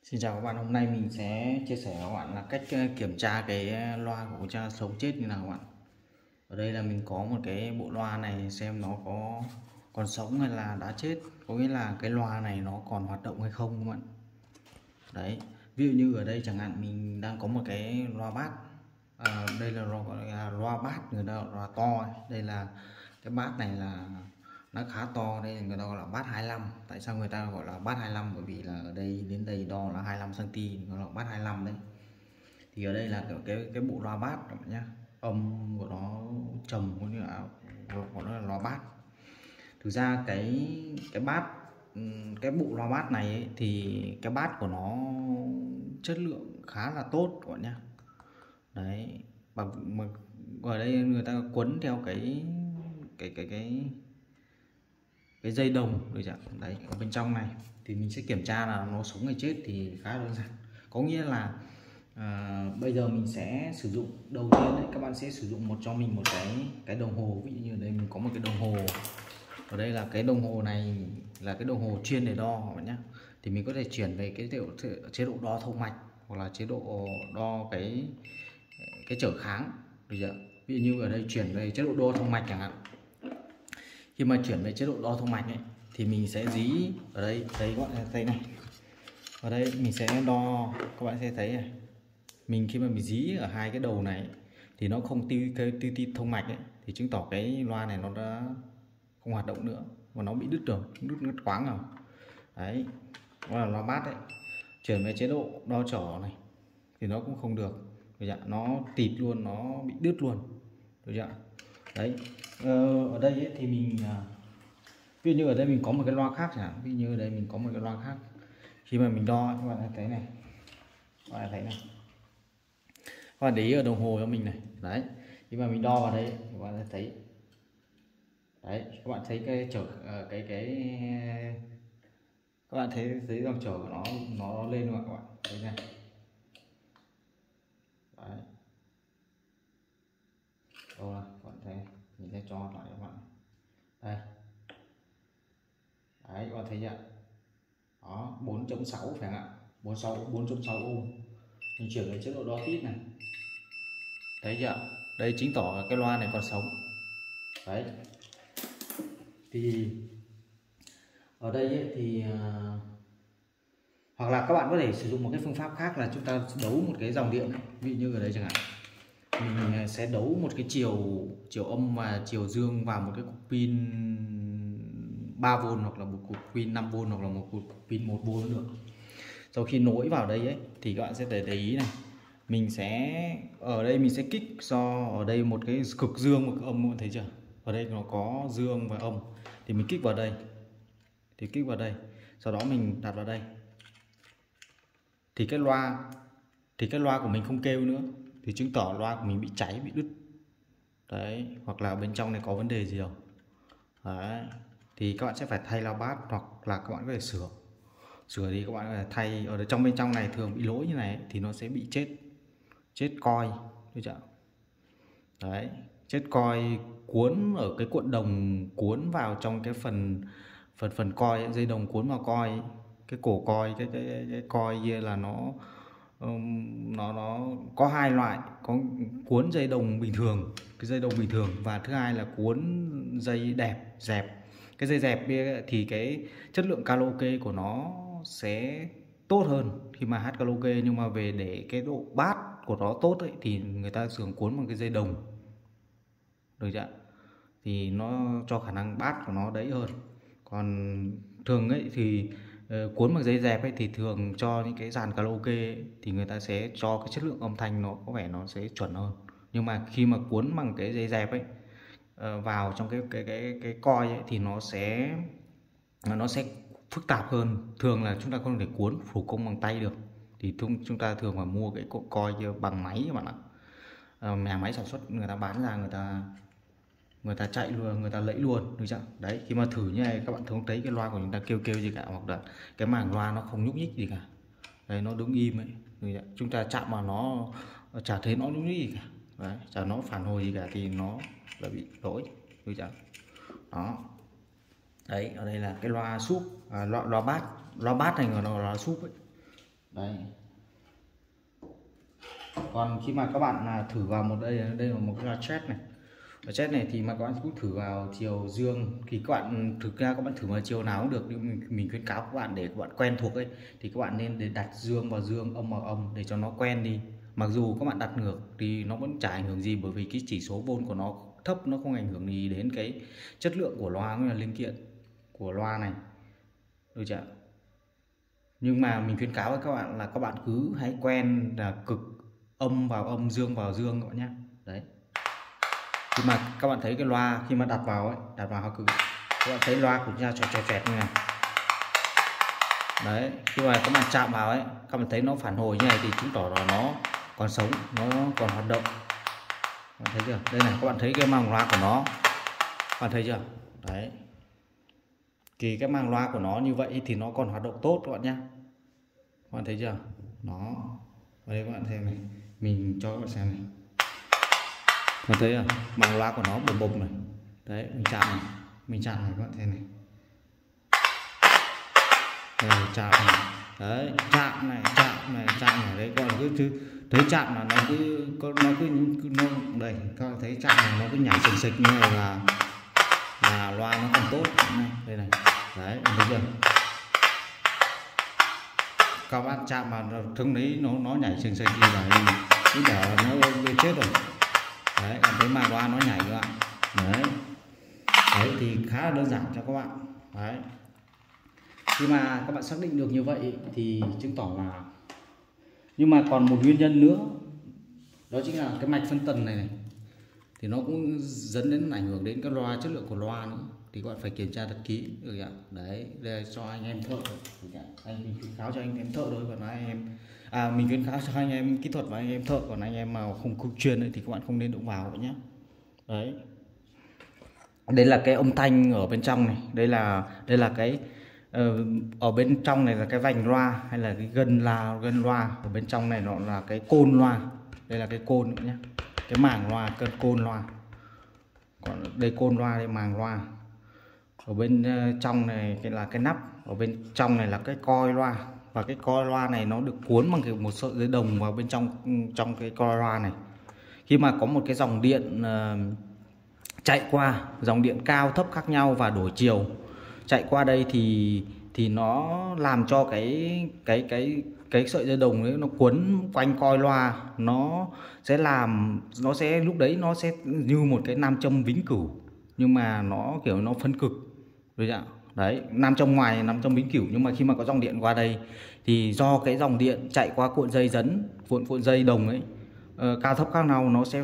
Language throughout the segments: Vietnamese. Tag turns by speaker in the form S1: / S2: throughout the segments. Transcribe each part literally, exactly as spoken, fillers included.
S1: Xin chào các bạn, hôm nay mình sẽ chia sẻ với các bạn là cách ờ, kiểm tra cái loa của con cha sống chết như nào các bạn. Ở đây là mình có một cái bộ loa này xem nó có còn sống hay là đã chết, có nghĩa là cái loa này nó còn hoạt động hay không các bạn. Đấy, ví dụ như ở đây chẳng hạn mình đang có một cái loa bass, à, đây là loa, gọi là loa bass, người ta gọi là loa to ấy. Đây là cái bass này là nó khá to, đây người ta gọi là bass hai mươi lăm. Tại sao người ta gọi là bass hai mươi lăm? Bởi vì là ở đây đến đây đo là hai mươi lăm xăng-ti-mét, nó là bass hai mươi lăm đấy. Thì ở đây là cái cái, cái bộ loa bass các bạn nhé, âm của nó trầm cũng như là của nó là loa bass. Thực ra cái cái bass, cái bộ loa bass này ấy, thì cái bass của nó chất lượng khá là tốt các bạn nhé. Đấy, bằng mà ở đây người ta quấn theo cái cái cái cái cái dây đồng được chưa? Đấy, ở bên trong này thì mình sẽ kiểm tra là nó sống hay chết thì khá đơn giản. Có nghĩa là à, bây giờ mình sẽ sử dụng đầu tiên đấy, các bạn sẽ sử dụng một cho mình một cái cái đồng hồ. Ví dụ như ở đây mình có một cái đồng hồ, ở đây là cái đồng hồ này là cái đồng hồ chuyên để đo các bạn nhé. Thì mình có thể chuyển về cái chế độ đo thông mạch hoặc là chế độ đo cái cái trở kháng được chưa? Ví dụ như ở đây chuyển về chế độ đo thông mạch chẳng hạn. Khi mà chuyển về chế độ đo thông mạch ấy, thì mình sẽ dí ở đây, thấy các bạn thấy này, ở đây mình sẽ đo, các bạn sẽ thấy này, mình khi mà mình dí ở hai cái đầu này thì nó không tiêu tiêu tiêu thông mạch ấy, thì chứng tỏ cái loa này nó đã không hoạt động nữa và nó bị đứt rồi, đứt ngắt quãng rồi. Đấy, đó là loa bass đấy. Chuyển về chế độ đo trở này thì nó cũng không được, được chưa? Nó tịt luôn, nó bị đứt luôn, được chưa? Đấy, ờ, ở đây ấy, thì mình ví dụ như ở đây mình có một cái loa khác chẳng hạn, ví dụ như ở đây mình có một cái loa khác, khi mà mình đo các bạn thấy này, các bạn thấy này, các bạn để ý ở đồng hồ cho mình này, đấy, khi mà mình đo vào đây các bạn thấy, đấy, các bạn thấy cái trở cái cái các bạn thấy thấy dòng trở của nó nó lên không ạ các bạn thấy này, đấy, đâu là các bạn thấy, mình sẽ cho lại các bạn đây, đấy, các bạn thấy chưa, đó, bốn chấm sáu phải không ạ, bốn chấm sáu ohm. Mình chuyển về chế độ đo tít này, thấy chưa, đây chứng tỏ là cái loa này còn sống. Đấy, thì ở đây ấy, thì uh, hoặc là các bạn có thể sử dụng một cái phương pháp khác là chúng ta đấu một cái dòng điện ấy. Ví dụ như ở đây chẳng hạn, mình sẽ đấu một cái chiều chiều âm và chiều dương vào một cái cục pin ba vôn hoặc là một cục pin năm vôn hoặc là một cục pin một vôn được. Sau khi nối vào đây ấy thì các bạn sẽ để, để ý này, mình sẽ ở đây mình sẽ kích do ở đây một cái cực dương một cực âm, các bạn thấy chưa, ở đây nó có dương và âm thì mình kích vào đây, thì kích vào đây, sau đó mình đặt vào đây thì cái loa thì cái loa của mình không kêu nữa, thì chứng tỏ loa của mình bị cháy, bị đứt. Đấy, hoặc là bên trong này có vấn đề gì đâu. Đấy, thì các bạn sẽ phải thay loa bass hoặc là các bạn có thể sửa sửa thì các bạn có thể thay ở trong bên trong này thường bị lỗi như này thì nó sẽ bị chết chết coi, được chưa? Đấy, chết coi cuốn ở cái cuộn đồng, cuốn vào trong cái phần phần phần coi ấy, dây đồng cuốn vào coi ấy. Cái cổ coi, cái cái, cái coi kia là nó nó nó có hai loại, có cuốn dây đồng bình thường, cái dây đồng bình thường, và thứ hai là cuốn dây đẹp dẹp. Cái dây dẹp thì cái chất lượng karaoke của nó sẽ tốt hơn khi mà hát karaoke, nhưng mà về để cái độ bass của nó tốt ấy, thì người ta thường cuốn bằng cái dây đồng, được chưa? Thì nó cho khả năng bass của nó đấy hơn. Còn thường ấy thì uh, cuốn bằng dây dẹp ấy thì thường cho những cái dàn karaoke ấy, thì người ta sẽ cho cái chất lượng âm thanh nó có vẻ nó sẽ chuẩn hơn. Nhưng mà khi mà cuốn bằng cái dây dẹp ấy uh, vào trong cái cái cái cái coi ấy, thì nó sẽ nó sẽ phức tạp hơn. Thường là chúng ta không thể cuốn thủ công bằng tay được, thì chúng ta thường phải mua cái coi bằng máy các bạn ạ. Uh, nhà máy sản xuất người ta bán ra, người ta người ta chạy luôn, người ta lẫy luôn, được chưa? Đấy, khi mà thử như này các bạn không thấy cái loa của chúng ta kêu kêu gì cả, hoặc là cái màng loa nó không nhúc nhích gì cả, đấy, nó đứng im ấy, được chưa? Chúng ta chạm vào nó chả thấy nó nhúc nhích gì cả, đấy, chả nó phản hồi gì cả thì nó là bị lỗi, được chưa? Đó, đấy, ở đây là cái loa súp, à, loa loa bass, loa bass này là loa súp ấy, Đấy. Còn khi mà các bạn là thử vào một đây đây là một cái loa chết này, và chết này thì mà các bạn cũng thử vào chiều dương, thì các bạn thực ra các bạn thử vào chiều nào cũng được, nhưng mình, mình khuyến cáo các bạn để các bạn quen thuộc ấy thì các bạn nên để đặt dương vào dương, âm vào âm để cho nó quen đi. Mặc dù các bạn đặt ngược thì nó vẫn chả ảnh hưởng gì, bởi vì cái chỉ số vôn của nó thấp, nó không ảnh hưởng gì đến cái chất lượng của loa cũng là linh kiện của loa này, được chưa? Nhưng mà mình khuyến cáo với các bạn là các bạn cứ hãy quen là cực âm vào âm, dương vào dương các bạn nhé. Đấy, khi mà các bạn thấy cái loa khi mà đặt vào ấy, đặt vào cực, các bạn thấy loa của chúng ta chọt chọt chẹt như này. Đấy, khi mà các bạn chạm vào ấy, các bạn thấy nó phản hồi như này thì chứng tỏ là nó còn sống, nó còn hoạt động. Các bạn thấy chưa? Đây này, các bạn thấy cái màng loa của nó, các bạn thấy chưa? Đấy, thì cái màng loa của nó như vậy thì nó còn hoạt động tốt các bạn nhé. Các bạn thấy chưa? Nó ở đây các bạn xem này, mình cho các bạn xem này, các bạn thấy à, màng loa của nó bùm bùm này. Đấy, mình chạm này, mình chạm này các bạn xem này, đây, chạm này. Đấy, chạm này, chạm này, chạm này. Đấy, còn cứ thứ thấy chạm là nó cứ nó cứ nó đây, các bạn thấy chạm này nó cứ nhảy sình sịch như này là là loa nó còn tốt. Đây này, đấy, thấy chưa? Các bạn chạm mà thương đấy nó nó nhảy sình sịch như vậy cứ bảo nó chết rồi. Đấy, cảm thấy màng loa nó nhảy các bạn. Đấy, đấy thì khá là đơn giản cho các bạn. Đấy, khi mà các bạn xác định được như vậy thì chứng tỏ là, nhưng mà còn một nguyên nhân nữa, đó chính là cái mạch phân tần này này thì nó cũng dẫn đến ảnh hưởng đến cái loa, chất lượng của loa nữa, thì các bạn phải kiểm tra thật kỹ, được ạ. Đấy, đây cho anh em thợ, anh mình khuyến cáo cho anh em thợ thôi, còn anh em à mình khuyến cáo cho anh em kỹ thuật và anh em thợ, còn anh em mà không không chuyên ấy, thì các bạn không nên đụng vào nhé. Đấy, đây là cái âm thanh ở bên trong này, đây là đây là cái uh, ở bên trong này là cái vành loa hay là cái gân là gân loa, ở bên trong này nó là cái côn loa, đây là cái côn nhé, cái màng loa, cân côn loa, còn đây côn loa, đây màng loa. Ở bên trong này cái là cái nắp, ở bên trong này là cái coi loa, và cái coi loa này nó được cuốn bằng cái một sợi dây đồng vào bên trong trong cái coi loa này. Khi mà có một cái dòng điện uh, chạy qua, dòng điện cao thấp khác nhau và đổi chiều chạy qua đây thì thì nó làm cho cái cái cái cái sợi dây đồng ấy nó quấn quanh coi loa, nó sẽ làm nó sẽ lúc đấy nó sẽ như một cái nam châm vĩnh cửu, nhưng mà nó kiểu nó phân cực, được chưa? Đấy, nam châm ngoài nam châm vĩnh cửu, nhưng mà khi mà có dòng điện qua đây thì do cái dòng điện chạy qua cuộn dây dẫn, cuộn cuộn dây đồng ấy uh, cao thấp khác nhau, nó sẽ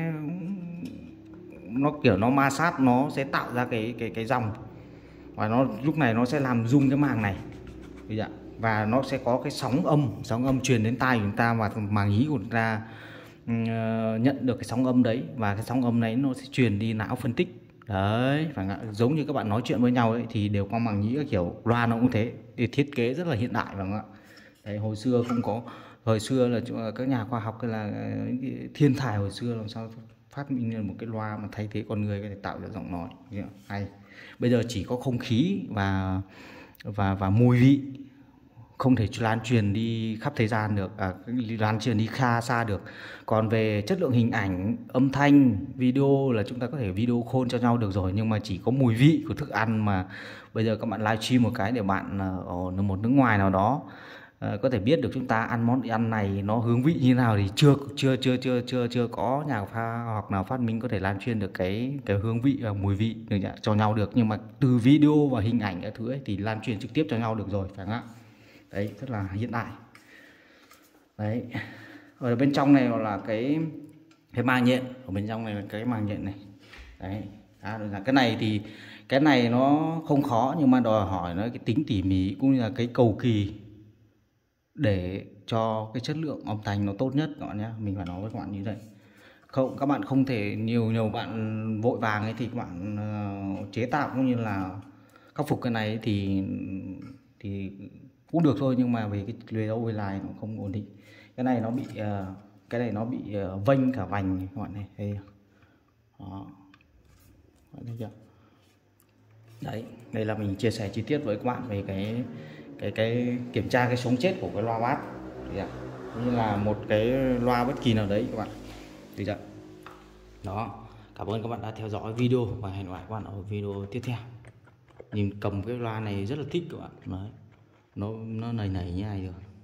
S1: nó kiểu nó ma sát, nó sẽ tạo ra cái cái cái dòng, và nó lúc này nó sẽ làm rung cái màng này, và nó sẽ có cái sóng âm sóng âm truyền đến tai của chúng ta, và màng nhĩ của chúng ta uh, nhận được cái sóng âm đấy, và cái sóng âm đấy nó sẽ truyền đi não phân tích. Đấy, phải giống như các bạn nói chuyện với nhau ấy, thì đều qua màng nhĩ các kiểu. Loa nó cũng thế, thì thiết kế rất là hiện đại, phải không ạ? Đấy, hồi xưa không có, hồi xưa là các nhà khoa học là thiên tài hồi xưa làm sao phát minh ra một cái loa mà thay thế con người có thể tạo ra giọng nói hay. Bây giờ chỉ có không khí và và và mùi vị không thể lan truyền đi khắp thời gian được, à, lan truyền đi xa xa được. Còn về chất lượng hình ảnh, âm thanh, video là chúng ta có thể video call cho nhau được rồi, nhưng mà chỉ có mùi vị của thức ăn mà bây giờ các bạn livestream một cái để bạn ở một nước ngoài nào đó uh, có thể biết được chúng ta ăn món ăn này nó hướng vị như nào, thì chưa chưa chưa chưa chưa chưa có nhà khoa học nào phát minh có thể lan truyền được cái cái hương vị và mùi vị được cho nhau được. Nhưng mà từ video và hình ảnh các thứ ấy, thì lan truyền trực tiếp cho nhau được rồi, phải không ạ? Đấy, rất là hiện đại. Đấy, ở bên trong này là cái cái màng nhện, ở bên trong này là cái màng nhện này. Đấy, à, cái này thì cái này nó không khó, nhưng mà đòi hỏi nó cái tính tỉ mỉ cũng như là cái cầu kỳ để cho cái chất lượng âm thanh nó tốt nhất các bạn nhé. Mình phải nói với các bạn như vậy. Không, các bạn không thể nhiều nhiều bạn vội vàng ấy thì các bạn uh, chế tạo cũng như là khắc phục cái này ấy, thì thì cũng được thôi, nhưng mà về cái về lâu về dài nó không ổn định. Cái này nó bị uh, cái này nó bị uh, vênh cả vành các bạn này, đây. Đó. Thấy chưa? Đấy, đây là mình chia sẻ chi tiết với các bạn về cái cái cái kiểm tra cái sống chết của cái loa bass. Đấy, như là một cái loa bất kỳ nào đấy các bạn. Được chưa? Đó, cảm ơn các bạn đã theo dõi video và hẹn gặp lại các bạn ở video tiếp theo. Nhìn cầm cái loa này rất là thích các bạn. Đấy, nó nó nảy nảy như này được.